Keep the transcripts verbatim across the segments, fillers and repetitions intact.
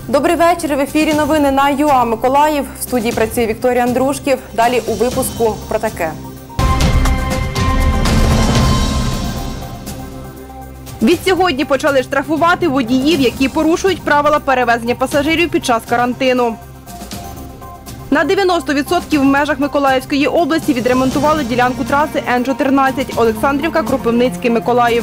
Добрий вечір. В ефірі новини на ЮА Миколаїв. В студії працює Вікторія Андрушків. Далі у випуску про таке. Відсьогодні почали штрафувати водіїв, які порушують правила перевезення пасажирів під час карантину. На дев'яносто відсотків в межах Миколаївської області відремонтували ділянку траси Н чотирнадцять Олександрівка-Кропивницький-Миколаїв.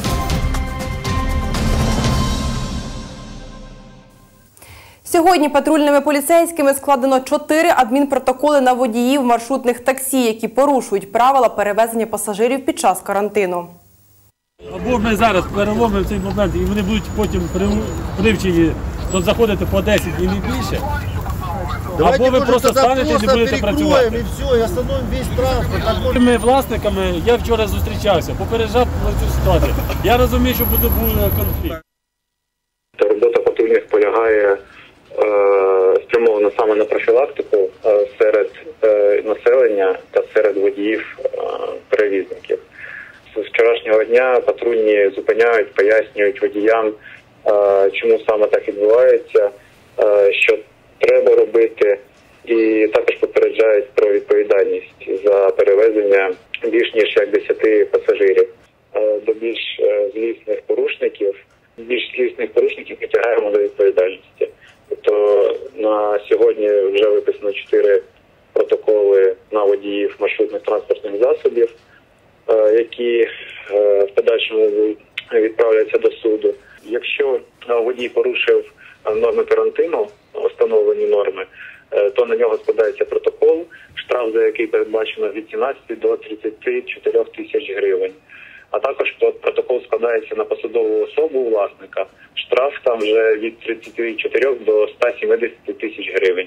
Сьогодні патрульними поліцейськими складено чотири адмінпротоколи на водіїв маршрутних таксі, які порушують правила перевезення пасажирів під час карантину. Або ми зараз переломимо цей момент, і вони будуть потім привчені заходити по десять і не більше. Або ви просто станете і не будете працювати. І все, і остановимо весь транспорт. Ми власниками, я вчора зустрічався, попереджав про цю ситуацію. Я розумію, що буде конфлікт. Робота патрульних полягає спрямовано саме на профілактику серед населення та серед водіїв-перевізників. З вчорашнього дня патрульні зупиняють, пояснюють водіям, чому саме так відбувається, що треба робити, і також попереджають про відповідальність за перевезення більш ніж як десяти пасажирів. До більш злісних порушників, більш злісних порушників притягаємо до відповідальності. Тобто на сьогодні вже виписано чотири протоколи на водіїв маршрутних транспортних засобів, які в подальшому відправляються до суду. Якщо водій порушив норми карантину, встановлені норми, то на нього складається протокол, штраф за який передбачено від сімнадцяти до тридцяти чотирьох тисяч гривень. А також протокол складається на посадову особу власника. Штраф там вже від тридцяти чотирьох до ста сімдесяти тисяч гривень.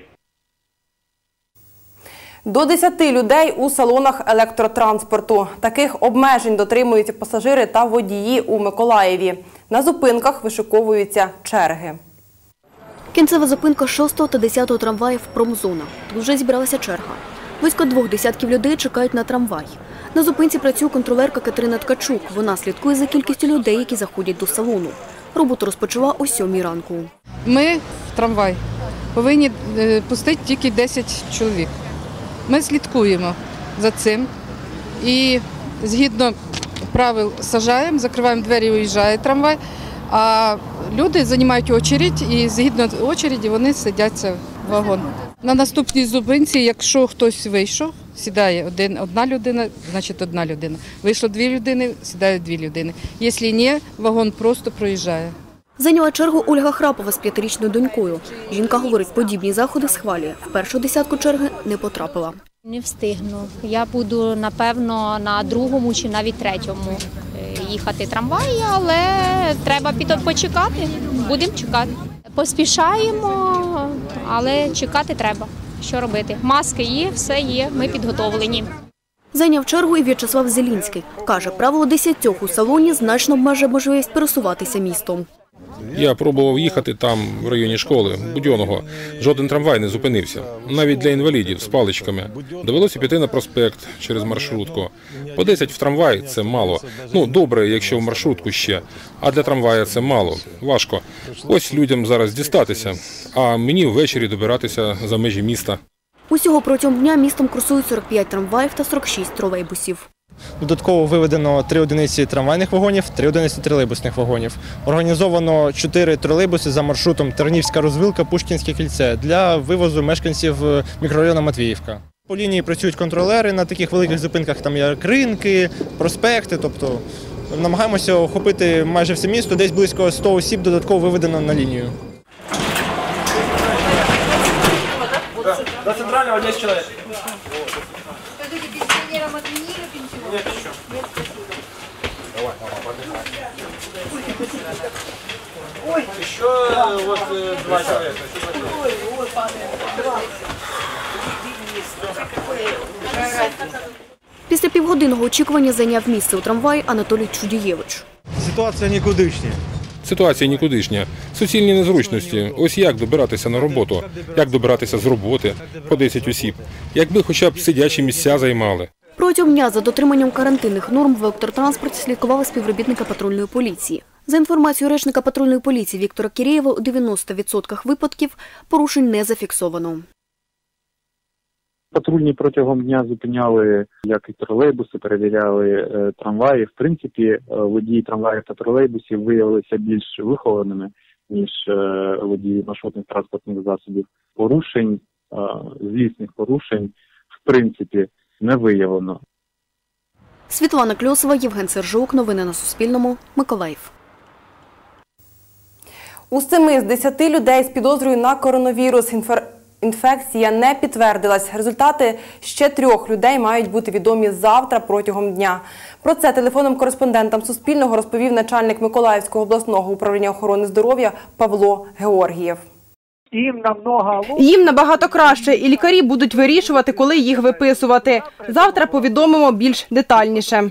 До десяти людей у салонах електротранспорту. Таких обмежень дотримуються пасажири та водії у Миколаєві. На зупинках вишиковуються черги. Кінцева зупинка шостого та десятого трамваїв «Промзона». Тут вже зібралася черга. Близько двох десятків людей чекають на трамвай. На зупинці працює контролерка Катерина Ткачук. Вона слідкує за кількістю людей, які заходять до салону. Роботу розпочала о сьомій ранку. Ми в трамвай повинні пустити тільки десять чоловік. Ми слідкуємо за цим і згідно правил саджаємо, закриваємо двері і уїжджає трамвай, а люди займають очередь і згідно очереді вони сидяться в вагон. На наступній зупинці, якщо хтось вийшов, сідає один, одна людина, значить одна людина. Вийшло дві людини, сідають дві людини. Якщо ні, вагон просто проїжджає. Зайняла чергу Ольга Храпова з п'ятирічною донькою. Жінка говорить, подібні заходи схвалює. В першу десятку черги не потрапила. Не встигну. Я буду, напевно, на другому чи навіть третьому їхати трамваї, але треба почекати. Будемо чекати. Поспішаємо, але чекати треба. Що робити? Маски є, все є, ми підготовлені. Зайняв чергу і В'ячеслав Зелінський. Каже, правило десятьох у салоні значно обмежує можливість пересуватися містом. Я пробував їхати там, в районі школи, Будьонного. Жоден трамвай не зупинився. Навіть для інвалідів з паличками. Довелося піти на проспект через маршрутку. По десять в трамвай – це мало. Ну, добре, якщо в маршрутку ще. А для трамвая це мало. Важко. Ось людям зараз дістатися, а мені ввечері добиратися за межі міста. Усього протягом дня містом курсують сорок п'ять трамваїв та сорок шість тролейбусів. Додатково виведено три одиниці трамвайних вагонів, три одиниці тролейбусних вагонів. Організовано чотири тролейбуси за маршрутом Тернівська розвилка, Пушкінське кільце для вивозу мешканців мікрорайону Матвіївка. По лінії працюють контролери на таких великих зупинках, там є ринки, проспекти, тобто намагаємося охопити майже все місто, десь близько ста осіб додатково виведено на лінію. До центрального десять чоловік. Скажите, пенсионерам отменили пенсию? Нет, еще. Нет, спасибо. Давай, давай, Ой, еще вот два человека. Ой, ой, Після півгодинного очікування зайняв місце у трамваї Анатолій Чудієвич. Ситуація нікудишня. Ситуація нікудишня. Суцільні незручності. Ось як добиратися на роботу, як добиратися з роботи по десять осіб. Якби хоча б сидячі місця займали. Протягом дня за дотриманням карантинних норм в електротранспорті слідкували співробітники патрульної поліції. За інформацією речника патрульної поліції Віктора Кірєєва, у дев'яноста відсотках випадків порушень не зафіксовано. Патрульні протягом дня зупиняли як і тролейбуси, перевіряли е, трамваї. В принципі, е, водії трамваїв та тролейбусів виявилися більш вихованими, ніж е, водії маршрутних транспортних засобів. Порушень, е, злісних порушень, в принципі, не виявлено. Світлана Кльосова, Євген Сержук. Новини на Суспільному. Миколаїв. У семи з десяти людей з підозрою на коронавірус інфер... інфекція не підтвердилась. Результати ще трьох людей мають бути відомі завтра протягом дня. Про це телефонним кореспондентам Суспільного розповів начальник Миколаївського обласного управління охорони здоров'я Павло Георгієв. Їм намного... Їм набагато краще, і лікарі будуть вирішувати, коли їх виписувати. Завтра повідомимо більш детальніше.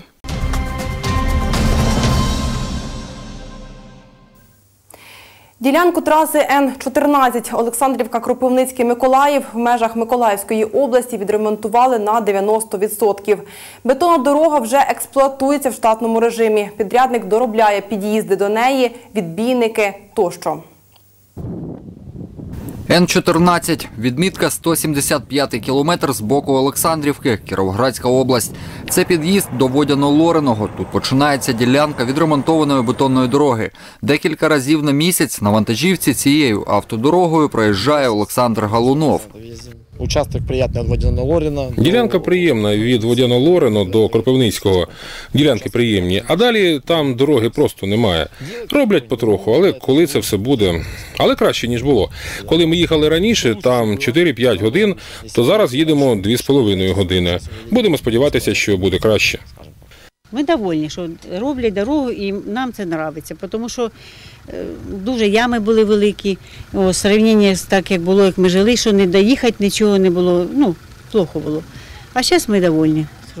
Ділянку траси Н чотирнадцять Олександрівка-Кропивницький-Миколаїв в межах Миколаївської області відремонтували на дев'яносто відсотків. Бетонна дорога вже експлуатується в штатному режимі. Підрядник доробляє під'їзди до неї, відбійники тощо. Н чотирнадцять. Відмітка сто сімдесят п'ятий кілометр з боку Олександрівки, Кіровоградська область. Це під'їзд до Водяно-Лореного. Тут починається ділянка відремонтованої бетонної дороги. Декілька разів на місяць на вантажівці цією автодорогою проїжджає Олександр Галунов. Участок приємний від Водяно-Лорена. Ділянка приємна від Водяно-Лорено до Кропивницького. Ділянки приємні, а далі там дороги просто немає. Роблять потроху, але коли це все буде? Але краще, ніж було. Коли ми їхали раніше, там чотири-п'ять годин, то зараз їдемо дві з половиною години. Будемо сподіватися, що буде краще. Ми довольні, що роблять дорогу і нам це подобається, тому що дуже ями були великі, у порівнянні з так, як було, як ми жили, що не доїхати, нічого не було, ну, плохо було. А зараз ми довольні, що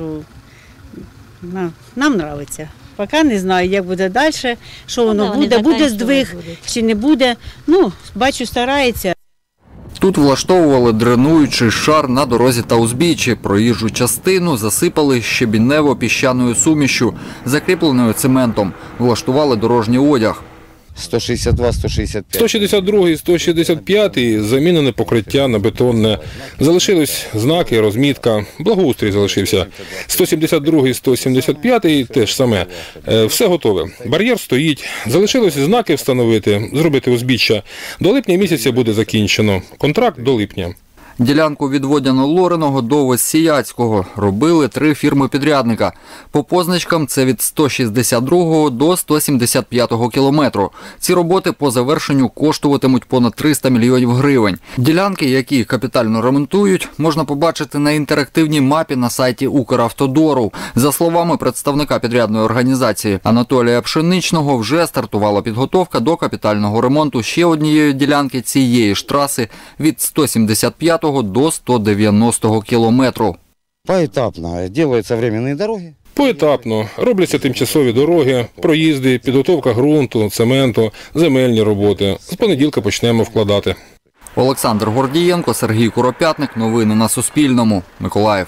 нам подобається. Поки не знаю, як буде далі, що воно ну, буде, буде здвиг чи не буде, ну, бачу, старається. Тут влаштовували дренуючий шар на дорозі та узбіччі. Проїжджу частину засипали щебінево-піщаною сумішю, закріпленою цементом. Влаштували дорожній одяг. сто шістдесят два - сто шістдесят п'ять. сто шістдесят другий - сто шістдесят п'ятий замінене покриття на бетонне. Залишились знаки, розмітка, благоустрій залишився. сто сімдесят другий - сто сімдесят п'ятий теж саме. Все готове. Бар'єр стоїть. Залишилось знаки встановити, зробити узбіччя. До липня місяця буде закінчено. Контракт до липня. Ділянку від Водяно-Лореного до Воссіяцького робили три фірми-підрядника. По позначкам це від сто шістдесят другого до сто сімдесят п'ятого кілометру. Ці роботи по завершенню коштуватимуть понад триста мільйонів гривень. Ділянки, які капітально ремонтують, можна побачити на інтерактивній мапі на сайті Укравтодору. За словами представника підрядної організації Анатолія Пшеничного, вже стартувала підготовка до капітального ремонту ще однієї ділянки цієї ж траси від сто сімдесят п'ятого до сто дев'яностого кілометру. Поетапно робляться временні дороги. Поетапно робляться тимчасові дороги, проїзди, підготовка ґрунту, цементу, земельні роботи. З понеділка почнемо вкладати. Олександр Гордієнко, Сергій Куропятник. Новини на Суспільному. Миколаїв.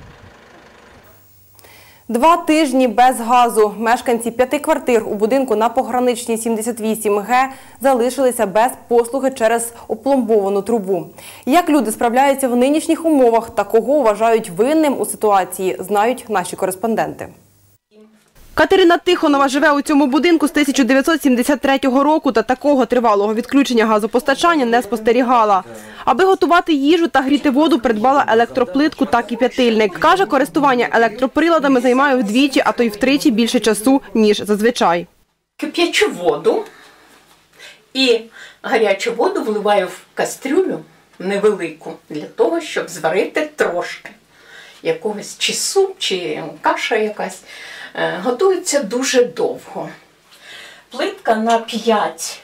Два тижні без газу. Мешканці п'яти квартир у будинку на Пограничній сімдесят вісім Г залишилися без послуги через опломбовану трубу. Як люди справляються в нинішніх умовах та кого вважають винним у ситуації, знають наші кореспонденти. Катерина Тихонова живе у цьому будинку з тисяча дев'ятсот сімдесят третього року та такого тривалого відключення газопостачання не спостерігала. Аби готувати їжу та гріти воду, придбала електроплитку та кип'ятильник. Каже, користування електроприладами займає вдвічі, а то й втричі більше часу, ніж зазвичай. Кип'ячу воду і гарячу воду вливаю в кастрюлю невелику для того, щоб зварити трошки якогось чи суп, чи каша якась. Готується дуже довго. Плитка на п'ять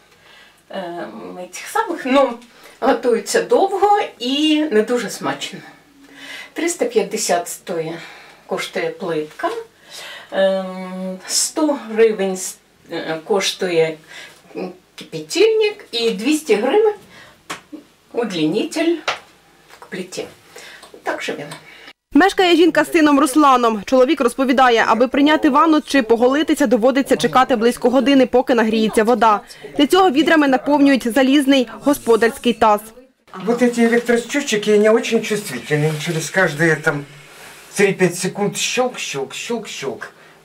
цих самих, ну, готується довго і не дуже смачно. триста п'ятдесят стоїть, коштує плитка, сто гривень коштує кипятильник і двісті гривень удлінитель к плиті. Так живемо. Мешкає жінка з сином Русланом. Чоловік розповідає, аби прийняти ванну чи поголитися, доводиться чекати близько години, поки нагріється вода. Для цього відрами наповнюють залізний господарський таз. Вот эти электросчетчики, они очень чувствительны. Через каждые там три-пять секунд щелк, щелк, щелк, щелк.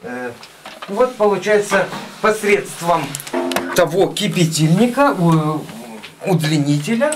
Вот получается посредством того кипятильника, удлинителя,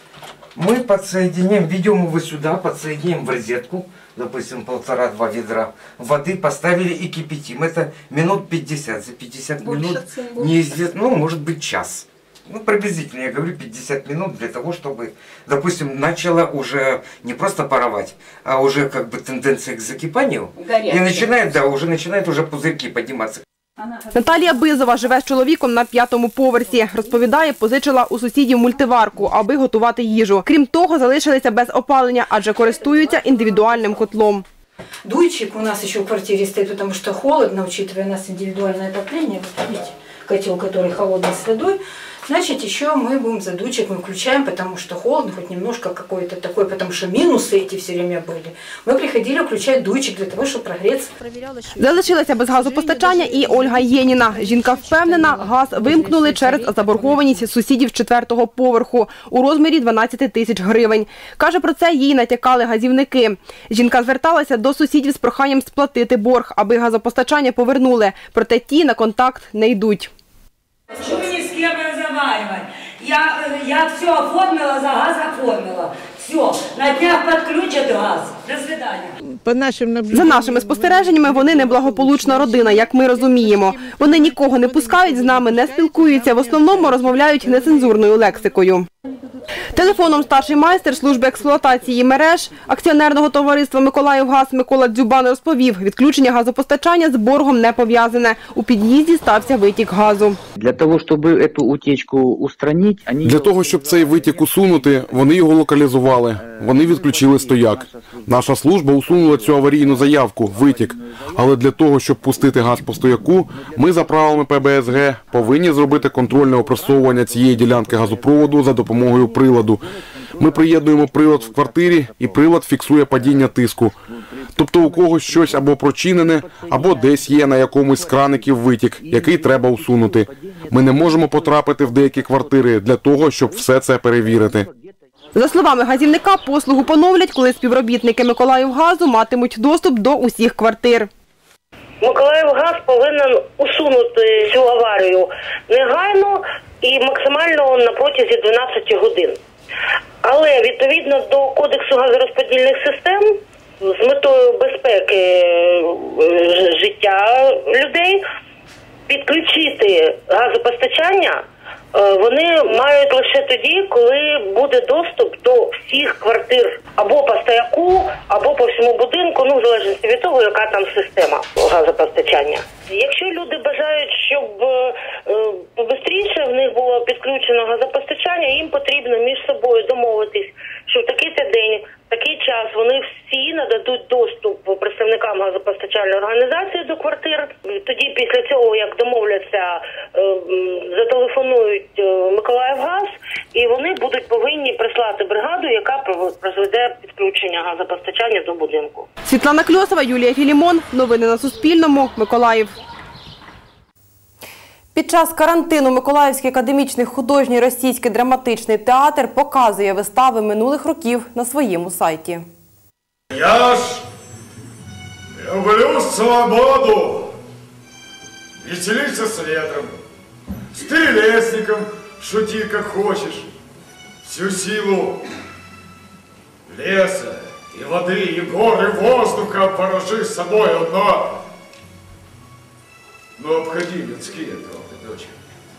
мы подсоединяем, ведем его сюда, подсоединяем в розетку, допустим, полтора-два ведра воды, поставили и кипятим. Это минут пятьдесят. За пятьдесят минут неизвестно, ну, может быть, час. Ну, приблизительно, я говорю, пятьдесят минут для того, чтобы, допустим, начало уже не просто паровать, а уже как бы тенденция к закипанию. Горячая. И начинает, да, уже начинают уже пузырьки подниматься. Наталія Бизова живе з чоловіком на п'ятому поверсі. Розповідає, позичила у сусідів мультиварку, аби готувати їжу. Крім того, залишилися без опалення, адже користуються індивідуальним котлом. Дуйчик у нас еще в квартире стоит, потому что холодно, учитывая у нас индивидуальное отопление. Вот видите, котел, который холодный с водой. Значит, еще мы будем за дуйчик мы включаем, потому что холодно, хоть немножко какой-то такой, потому что минусы эти все время были. Мы приходили включать дуйчик для того, чтобы прогреться. Залишилася без газопостачання і Ольга Єніна. Жінка впевнена, газ вимкнули через заборгованість сусідів з четвертого поверху у розмірі дванадцять тисяч гривень. Каже, про це їй натякали газівники. Жінка зверталася до сусідів з проханням сплатити борг, аби газопостачання повернули. Проте ті на контакт не йдуть. Чего ни с кем разговаривать? Я, я все оформила, за газ оформила. Все, на днях подключат газ. До свидания. За нашими спостереженнями, вони неблагополучна родина, як ми розуміємо. Вони нікого не пускають з нами, не спілкуються, в основному розмовляють нецензурною лексикою. Телефоном старший майстер служби експлуатації мереж акціонерного товариства «Миколаївгаз» Микола Дзюбан розповів, відключення газопостачання з боргом не пов'язане. У під'їзді стався витік газу. Для того, щоб цю утечку устранити, Для того, щоб цей витік усунути, вони його локалізували. Вони відключили стояк. Наша служба усунула цю аварійну заявку, витік. Але для того, щоб пустити газ по стояку, ми за правилами Пе Бе Ес Ге повинні зробити контрольне опресовування цієї ділянки газопроводу за допомогою приладу. Ми приєднуємо прилад в квартирі, і прилад фіксує падіння тиску. Тобто у когось щось або прочинене, або десь є на якомусь з краників витік, який треба усунути. Ми не можемо потрапити в деякі квартири для того, щоб все це перевірити. За словами газівника, послугу поновлять, коли співробітники Миколаївгазу матимуть доступ до усіх квартир. Миколаївгаз повинен усунути цю аварію негайно і максимально на протязі дванадцяти годин. Але відповідно до Кодексу газорозподільних систем, з метою безпеки життя людей, підключити газопостачання вони мають лише тоді, коли буде доступ до всіх квартир або по стояку, або по всьому будинку, ну в залежності від того, яка там система газопостачання. Якщо люди бажають, щоб швидше в них було підключено газопостачання, їм потрібно між собою домовитись, що в такий-то день, в такий час вони всі нададуть доступ представникам газопостачальної організації до квартир. Тоді після цього, як домовляться, зателефонують Миколаївгаз, і вони будуть повинні прислати бригаду, яка проведе підключення газопостачання до будинку. Світлана Кльосова, Юлія Філімон. Новини на Суспільному. Миколаїв. Під час карантину Миколаївський академічний художній російський драматичний театр показує вистави минулих років на своєму сайті. Я ж люблю свободу, веселиться с ветром, с перелесником, шути как хочешь, всю силу леса и воды, и горы, воздуха поражи с собой одно. Ну, обходи людские трохи, дочка.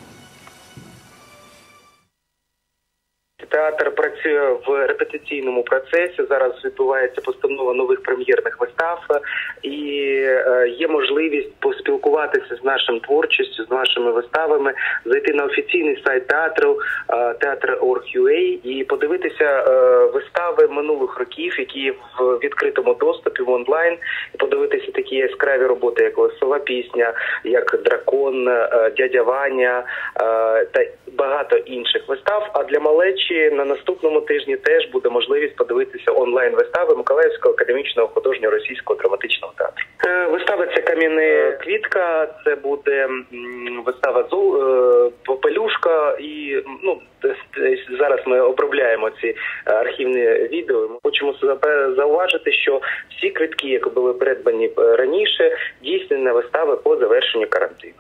Театр працює в репетиційному процесі, зараз відбувається постанова нових прем'єрних вистав і є можливість поспілкуватися з нашим творчістю, з нашими виставами, зайти на офіційний сайт театру, театр крапка орг крапка ю а і подивитися вистави минулих років, які в відкритому доступі, в онлайн, і подивитися такі яскраві роботи, як «Весела пісня», як «Дракон», «Дядя Ваня» та багато інших вистав. А для малечі І на наступному тижні теж буде можливість подивитися онлайн-вистави Миколаївського академічного художнього російського драматичного театру. Вистава це «Кам'яна квітка», це буде вистава «Попелюшка». І ну, зараз ми обробляємо ці архівні відео. Ми хочемо зауважити, що всі квитки, які були придбані раніше, дійсні на вистави по завершенню карантину.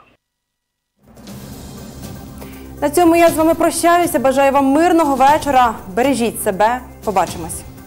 На цьому я з вами прощаюся. Бажаю вам мирного вечора. Бережіть себе. Побачимось.